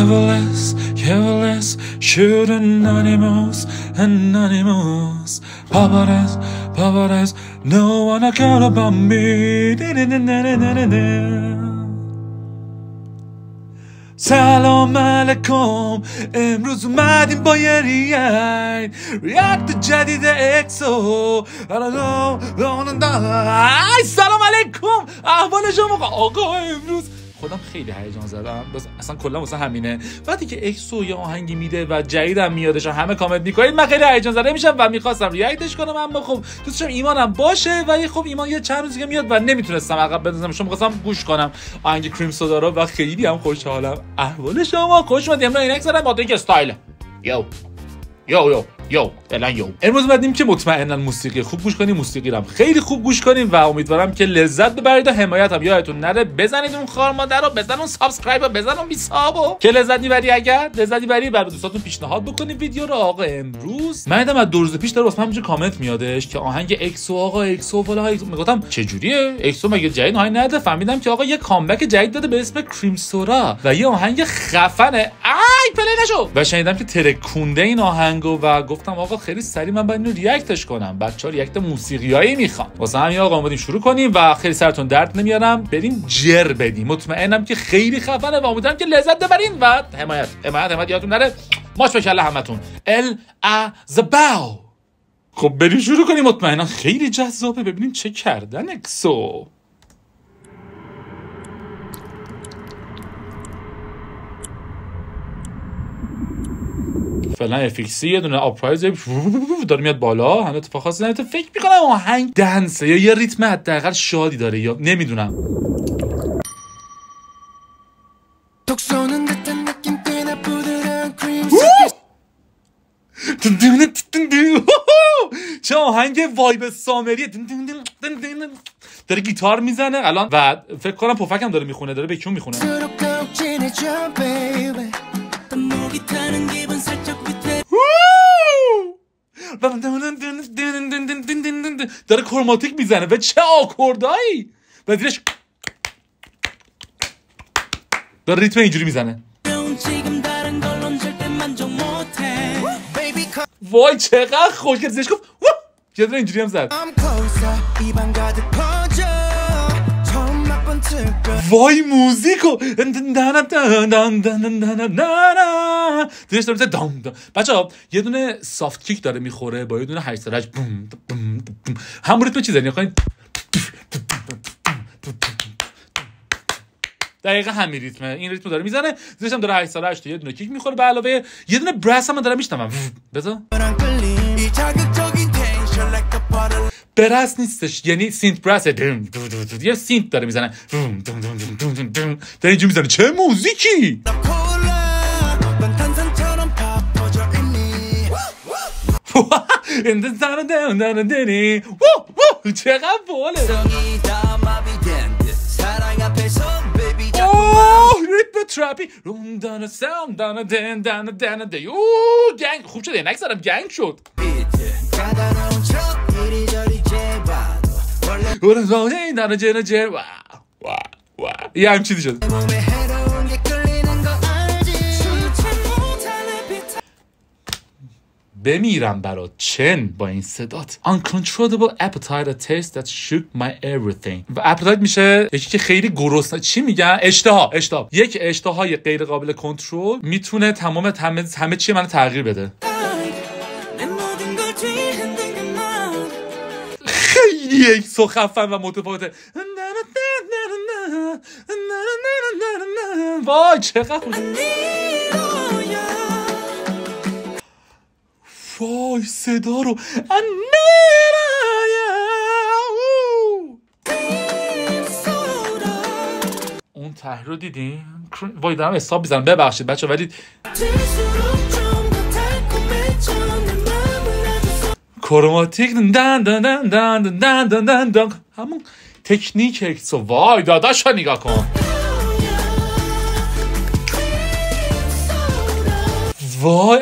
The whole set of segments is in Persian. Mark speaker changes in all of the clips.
Speaker 1: Careless, careless, shooting animals and animals. Paparazzi, paparazzi, no one care about me. سلام علیکم، امروز اومدیم با یه ریاکت جدید اکسو. سلام علیکم، احوال شما آقا؟ امروز خودم خیلی هیجان زدم، بس اصلا کلا واسه همینه. وقتی که اکسو یه آهنگی میده و جدیدم میادش و همه کامنت میکنید، من خیلی هیجان زده میشم و میخواستم ریاکتش کنم، اما خب دوست داشتم ایمانم باشه و خب ایمان یه چند روز دیگه میاد و نمیتونستم عقب بندازم، چون میخواستم گوش کنم آهنگ کریم سودا رو و خیلی هم خوشحالم. احوال شما؟ خوش اومدید. امروز عینک زدم با اینکه استایل یو الان یو. امروز اومدیم که مطمئنا موسیقی خوب گوش کنیم، موسیقی رو خیلی خوب گوش کنیم و امیدوارم که لذت ببرید و حمایت هم یادتون نره بزنید اون خار مادر رو، بزن اون سابسکرایب رو، بزن اون 20 تابو که لذت میبری. اگر لذت میبری برای دوستاتون پیشنهاد بکنید ویدیو رو. آقا امروز من دیدم از 2 روز پیش داره واسه من همینجوری کامنت میادش که آهنگ اکسو، آقا اکسو فلان. میگفتم چه جوریه اکسو مگه جدید آهنگ نده؟ فهمیدم که آقا یه کامبک جدید داده به اسم کریم سودا و یه آهنگ خفنه. ای پلی نشو. و شنیدم که ترکونده این آهنگو و گفتم آقا خیلی سریع من باید اینو ریاکتش کنم. بچه‌ها ریاکت موسیقیایی میخوان، واسه همین آقا اومدیم شروع کنیم و خیلی سرتون درد نمیارم، بریم جر بدیم. مطمئنم که خیلی خفنه و امیدوارم که لذت ببرین و حمایت یادتون نره. ماچ به کله همتون. الازباو. خب بریم شروع کنیم. مطمئنم خیلی جذابه، ببینیم چه کردن اکسو. فعلا افیکسی یه دونه آپرایز داره میاد بالا، همه اتفاق خاصی نمیفته. فکر میکنم آهنگ دنسه یا یه ریتم حداقل شادی داره یا نمیدونم. چه آهنگ وایب سامریه، داره گیتار میزنه الان و فکر کنم پفکم داره میخونه، داره به کیون میخونه. داره کروماتیک میزنه و چه آکوردایی و زیرش داره ریتم اینجوری میزنه. وای چقدر خوشگل. زیرش گفت یه دونه اینجوری هم زد. وای موزیکو دیش داره دام. بچه‌ها یه دونه سافت کیک داره میخوره با یه دونه 8 درج همون ریتم چیزه نخواین دقیقاً همین ریتمه. این ریتم داره میزنه، زیرش هم داره 8 درج یه دونه کیک میخوره، به علاوه یه دونه براس هم داره میشنم. بذار براس نیستش، یعنی سینت براسه، یه سینت داره میزنه، داره اینجوری میزنه. چه موزیکی! چقدر باله. ریتم تراپی گنگ خوب شد. اینک زدم گنگ شد. یه هم چیزی شد. بمیرم برات چن با این صدات. Uncontrollable appetite, a taste that shook my everything. و appetite میشه یکی که خیلی گرسنه. چی میگن؟ اشتها. یک اشتهای غیر قابل کنترل میتونه تمام همه چی منو تغییر بده. خیلی یک سو خفن و متفاوته. وای چقدر وای صدا رو اون ته رو دیدیم. وای دارم حساب میزنم، ببخشید بچه ولی کروماتیک همون تکنیک اکسو. وای داداش ها نگاه کن. وای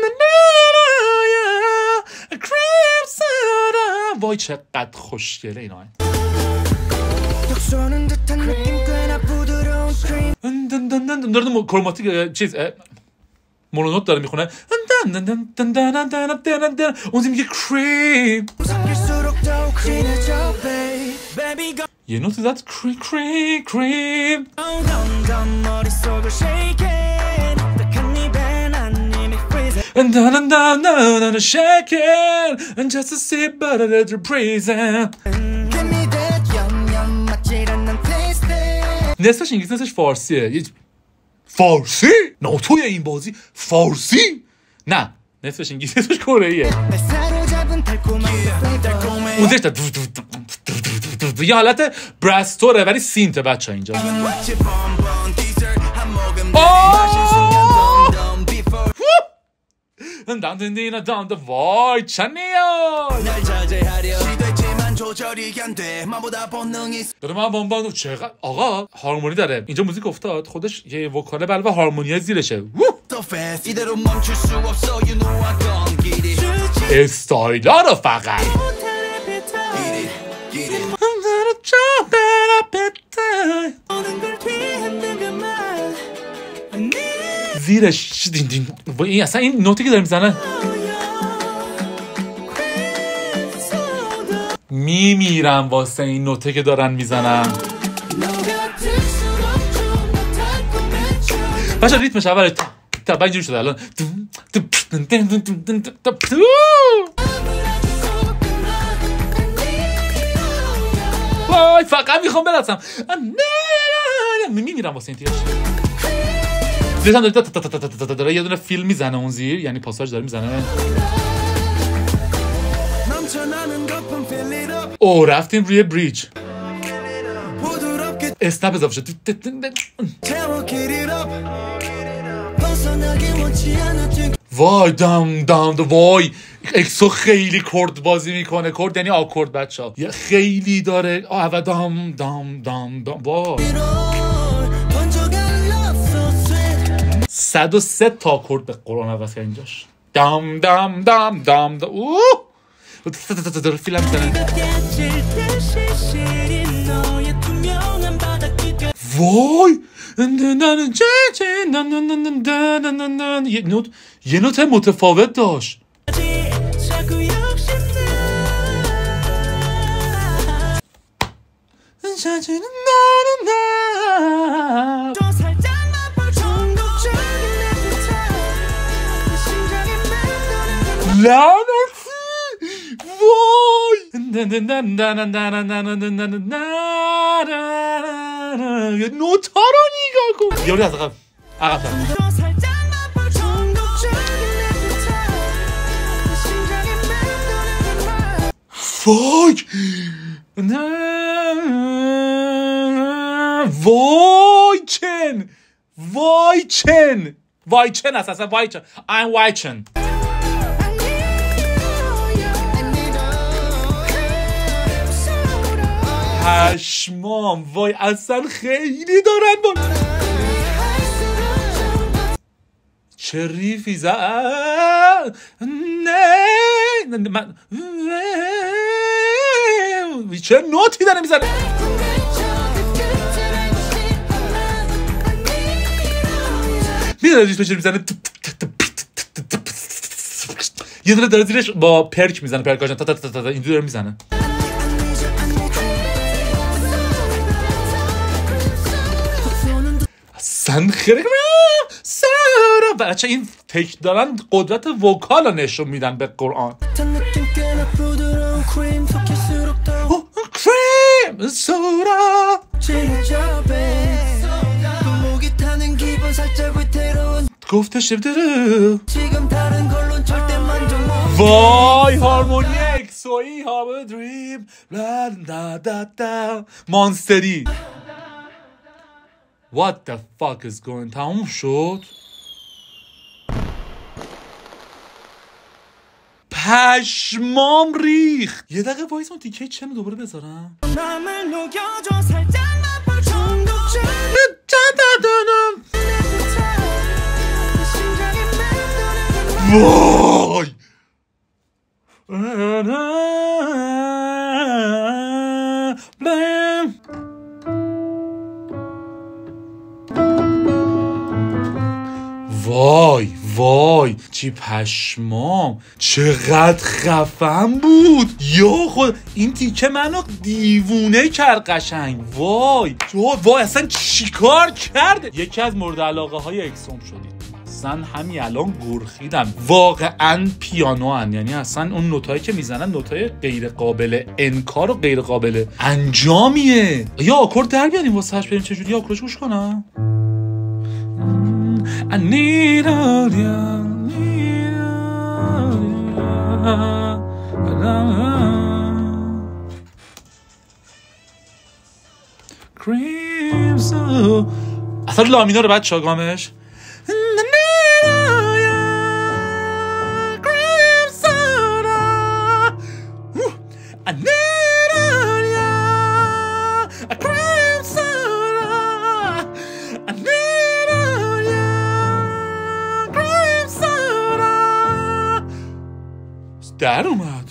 Speaker 1: وای چقدر خوشگله این آهنگ. داره کروماتیک چیز مونونوت داره میخونه. اون میگه کریم، یه نوت زد کریم. And shaking and just a sip but a little breezing. نصفش انگلیسی نصفش فارسیه. فارسی؟ نه توی این بازی فارسی؟ نه نصفش انگلیسی نصفش کره‌ایه. اونجاش یه حالت برستوره ولی سینته بچه اینجا. وای چنیان داره من بانبان چقدر آقا هارمونی داره اینجا. موزیک افتاد خودش یه وکاله بله و هارمونی زیرشه. استایلا رو فقط زیرش این اصلا این نوتی که داره میزنه میمیرم واسه این نوته که دارن میزنن. بچه ریتمش اول تا اینجوری شده الان. وای فقط میخوام برسم. میمیرم واسه این تیرش. زیرش هم داره یه دونه فیلم میزنه اون زیر، یعنی پاساژ داره میزنه. او رفتیم روی بریج. اسنپ اضافه شد. وای دام وای اکسو خیلی کرد بازی میکنه. کرد یعنی آکورد بچه‌ها. خیلی داره و دام وای 103 تا کرد به قرآن عوض کرد اینجاش. دام اوه داره فیلم میزنه. وای یه نوت متفاوت داشت. لعنتی وای نوت ها رو نگاه کن. یاری از عقب فاک وای چن اصلا وای چن I'm وای پشمام وای اصلا خیلی دارن با چه ریفی زد. نه من چه نوتی داره میزنه. میدونی ریش چه میزنه. یه دونه داره زیرش با پرک میزنه. پرکاشن اینجوری داره میزنه. اصلا خیلی سارا بچه این تک دارن قدرت وکال رو نشون میدن به قرآن. کریم سارا گفتش داره. وای هارمونی اکسویی هارمونی دریم مانستری. What the fuck is going تموم شد. پشمام ریخت. یه دقیقه وایس اون تیکه چنو دوباره بذارم. وای وای وای چی پشمام، چقدر خفن بود. یا خود این تیکه منو دیوونه کرد قشنگ. وای اصلا چیکار کرده. یکی از مورد علاقه های اکسوم شدید. اصلا همین الان گرخیدم. واقعا پیانو هن. یعنی اصلا اون نوتایی که میزنن نوتای غیر قابل انکار و غیر قابل انجامیه. یا آکورد در بیاریم واسهش بریم چجوری آکوردش گوش کنم. I need all you, crimson. اصلا لامینا رو بعد چاگامش در اومد.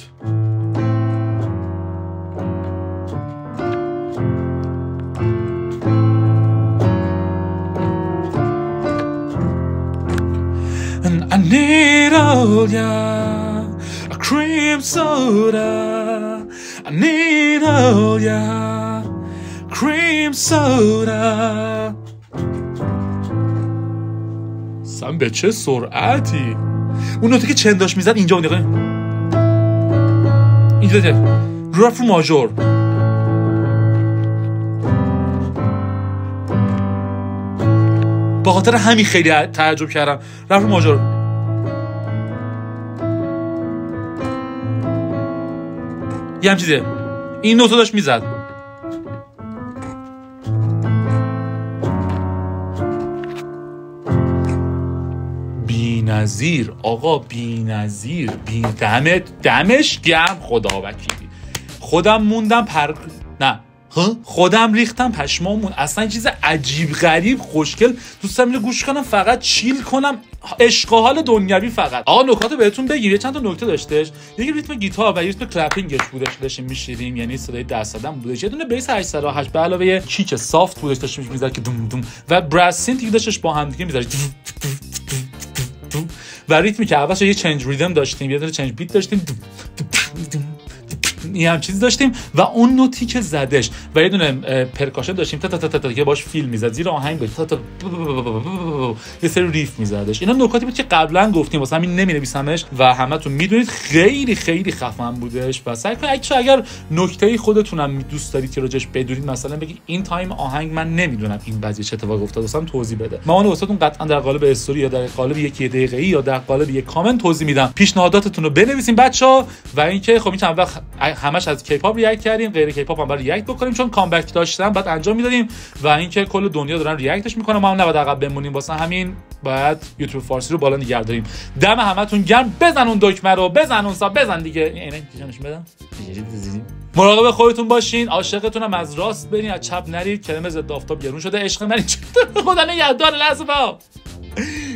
Speaker 1: And I need all ya a cream soda. I need all ya cream soda. سم به چه سرعتی. اون نوتی که چنداش میزد اینجا نگاه. اینجا ده رفت رو ماژور. با خاطر همین خیلی تعجب کردم. رفت رو ماژور. یه هم چیزه این نوتو داشت میزد. بی‌نظیر آقا، بی‌نظیر. دمش گرم. خدا وکیلی. خودم موندم خودم ریختم پشمامون. اصلا چیز عجیب غریب خوشگل. دوست دارم گوش کنم فقط چیل کنم، عشق و حال دنیوی فقط. آقا نکاتو بهتون بگیم. یه چند تا نکته داشتش. یکی ریتم گیتار و ریتم کلپینگش بودش داشتیم میشیدیم، یعنی صدای دست زدن بودش. یه دونه بیس 808 به علاوه کیک سافت بودش داشتیم میزد که دوم دوم و براس سینت داشتش با هم دیگه میذاشت. و ریتمی که اولش یه چنج ریدم داشتیم، یه دونه چنج بیت داشتیم، این هم چیز داشتیم و اون نوتی که زدش و یه دونه پرکاشن داشتیم تا تا تا تا که باش فیلم میزد زیر آهنگ بود، تا تا یه سری ریف میزدش. اینا نکاتی بود که قبلا گفتیم واسه همین نمی‌نویسمش و همتون میدونید خیلی خیلی خفن بودش. و سعی کنید اگر نکته‌ای خودتونم دوست دارید که راجعش بدونید، مثلا بگید این تایم آهنگ من نمیدونم این قضیه چه اتفاقی افتاد، واسم توضیح بده. من اون واسهتون قطعا در قالب استوری یا در قالب یک دقیقه‌ای یا در قالب یک کامنت توضیح میدم. پیشنهاداتتون رو بنویسین بچه‌ها. و اینکه خب این چند وقت همش از کیپاپ ریاکت کردیم، غیر کیپاپ هم برای ریاکت بکنیم چون کامبک داشتن بعد انجام میدادیم و اینکه کل دنیا دارن ریاکتش میکنن، ما هم نباید عقب بمونیم. واسه همین باید یوتیوب فارسی رو بالا نگه داریم. دم همتون گرم. بزن اون دکمه رو، بزن اون بزن دیگه. اینو نشون بدم. مراقب خودتون باشین. عاشقتونم از راست برین، از چپ نرید. کرم ضد آفتاب گرون شده. عشق من خدا نگهدار. لحظه